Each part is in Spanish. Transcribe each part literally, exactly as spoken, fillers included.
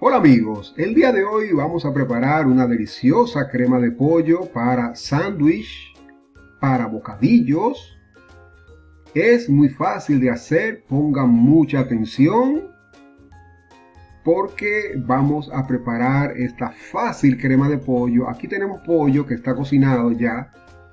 Hola amigos, el día de hoy vamos a preparar una deliciosa crema de pollo para sándwich, para bocadillos. Es muy fácil de hacer, pongan mucha atención porque vamos a preparar esta fácil crema de pollo. Aquí tenemos pollo que está cocinado ya.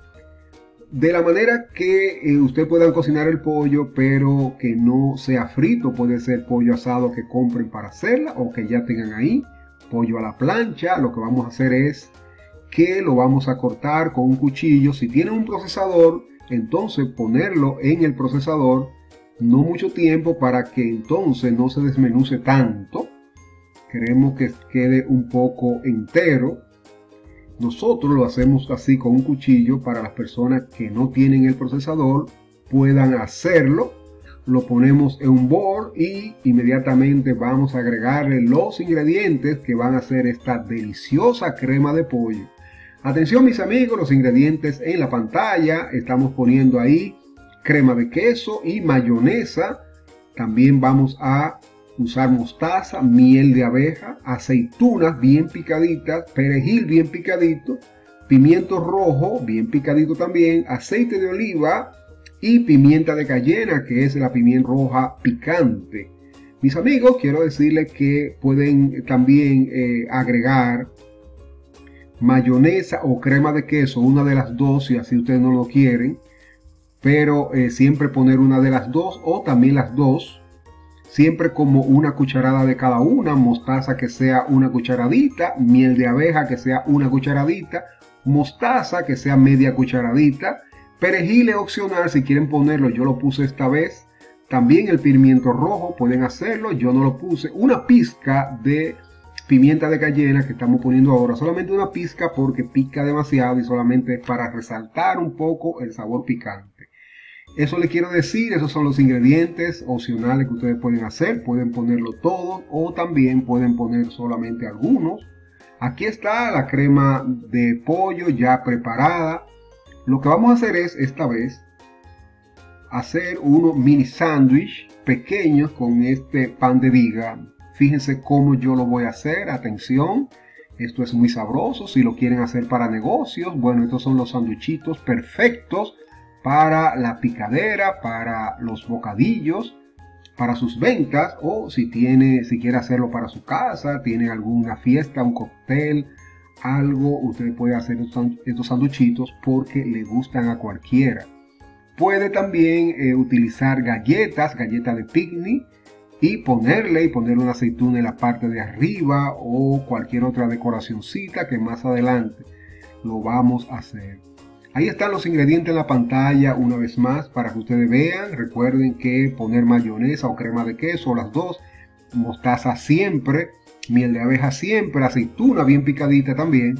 De la manera que eh, usted pueda cocinar el pollo, pero que no sea frito. Puede ser pollo asado que compren para hacerla o que ya tengan ahí. Pollo a la plancha. Lo que vamos a hacer es que lo vamos a cortar con un cuchillo. Si tienen un procesador, entonces ponerlo en el procesador. No mucho tiempo para que entonces no se desmenuce tanto. Queremos que quede un poco entero. Nosotros lo hacemos así con un cuchillo para las personas que no tienen el procesador puedan hacerlo. Lo ponemos en un bol y inmediatamente vamos a agregarle los ingredientes que van a hacer esta deliciosa crema de pollo. Atención mis amigos, los ingredientes en la pantalla. Estamos poniendo ahí crema de queso y mayonesa. También vamos a usar mostaza, miel de abeja, aceitunas bien picaditas, perejil bien picadito, pimiento rojo bien picadito también, aceite de oliva y pimienta de cayena, que es la pimienta roja picante. Mis amigos, quiero decirles que pueden también eh, agregar mayonesa o crema de queso, una de las dos si así ustedes no lo quieren, pero eh, siempre poner una de las dos o también las dos. Siempre como una cucharada de cada una, mostaza que sea una cucharadita, miel de abeja que sea una cucharadita, mostaza que sea media cucharadita, perejil es opcional si quieren ponerlo, yo lo puse esta vez. También el pimiento rojo pueden hacerlo, yo no lo puse. Una pizca de pimienta de cayena que estamos poniendo ahora, solamente una pizca porque pica demasiado y solamente es para resaltar un poco el sabor picante. Eso le quiero decir, esos son los ingredientes opcionales que ustedes pueden hacer. Pueden ponerlo todo o también pueden poner solamente algunos. Aquí está la crema de pollo ya preparada. Lo que vamos a hacer es, esta vez, hacer unos mini sándwich pequeños con este pan de viga. Fíjense cómo yo lo voy a hacer, atención. Esto es muy sabroso, si lo quieren hacer para negocios. Bueno, estos son los sándwichitos perfectos para la picadera, para los bocadillos, para sus ventas, o si tiene, si quiere hacerlo para su casa, tiene alguna fiesta, un cóctel, algo, usted puede hacer estos sanduchitos porque le gustan a cualquiera. Puede también eh, utilizar galletas, galletas de picnic, y ponerle y ponerle una aceituna en la parte de arriba o cualquier otra decoracioncita que más adelante lo vamos a hacer. Ahí están los ingredientes en la pantalla una vez más para que ustedes vean. Recuerden que poner mayonesa o crema de queso, las dos, mostaza siempre, miel de abeja siempre, aceituna bien picadita también.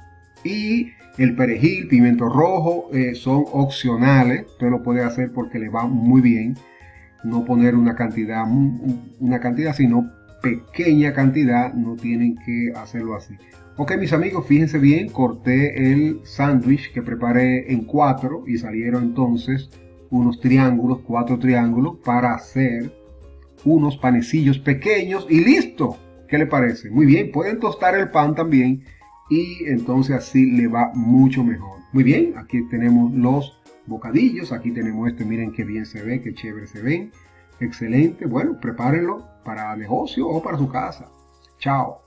Y el perejil, pimiento rojo eh, son opcionales. Usted lo puede hacer porque le va muy bien. No poner una cantidad, una cantidad, sino pequeña cantidad. No tienen que hacerlo así. Ok mis amigos, fíjense bien, corté el sándwich que preparé en cuatro y salieron entonces unos triángulos, cuatro triángulos para hacer unos panecillos pequeños y listo. ¿Qué le parece? Muy bien, pueden tostar el pan también y entonces así le va mucho mejor. Muy bien, aquí tenemos los bocadillos, aquí tenemos este, miren qué bien se ve, qué chévere se ven. Excelente, bueno, prepárenlo para negocio o para su casa. Chao.